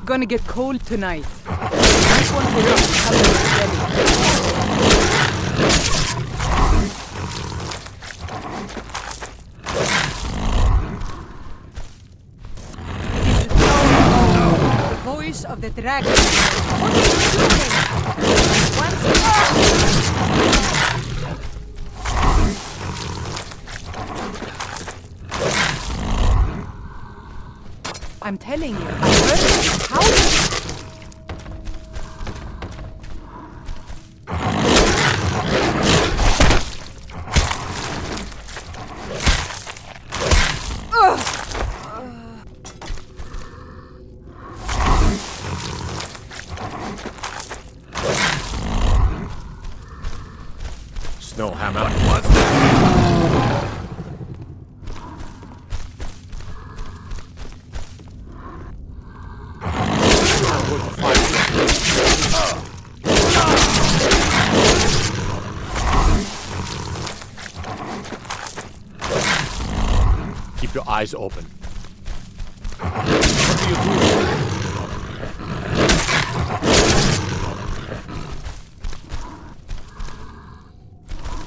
Gonna get cold tonight. This one will not come the voice of the dragon. What are you doing? I'm telling you, I heard it. How did Snowhammer. What was that? Keep your eyes open. What are you doing?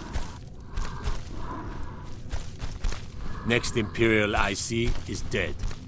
Next Imperial I see is dead.